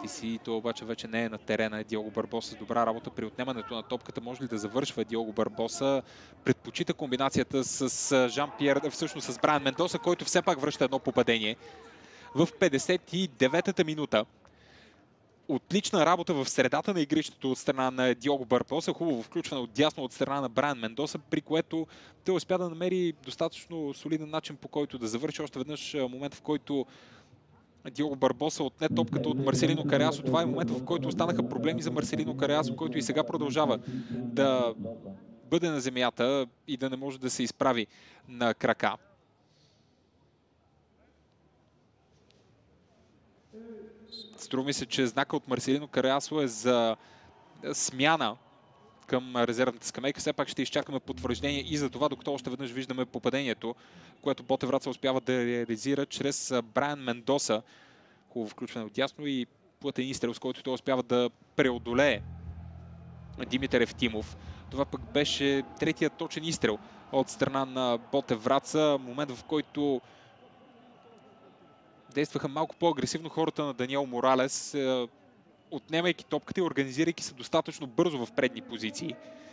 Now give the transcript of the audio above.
си. Той обаче вече не е на терена. Диого Барбоса с добра работа при отнемането на топката. Може ли да завършва Диого Барбоса? Предпочита комбинацията с Жан-Пьер, всъщност с Брайан Мендоса, който все пак връща едно попадение в 59-та минута. Отлична работа в средата на игрището от страна на Диого Барбоса, хубаво включване от дясно от страна на Брайан Мендоса, при което той успя да намери достатъчно солиден начин, по който да завърши още веднъж момент, в който Диого Барбоса отне топката от Марселино Кариасо. Това е момента, в който останаха проблеми за Марселино Кариасо, който и сега продължава да бъде на земята и да не може да се изправи на крака. Струва ми се, че знака от Марселино Кариасо е за смяна към резервната скамейка. Все пак ще изчакаме потвърждение и за това, докато още веднъж виждаме попадението, което Ботевраца успява да реализира чрез Брайан Мендоса. Хубаво включване от дясно и плътен изстрел, с който той успява да преодолее Димитър Евтимов. Това пък беше третият точен изстрел от страна на Ботевраца. Момент, в който действаха малко по-агресивно хората на Даниел Моралес, отнемайки топката и организирайки се достатъчно бързо в предни позиции.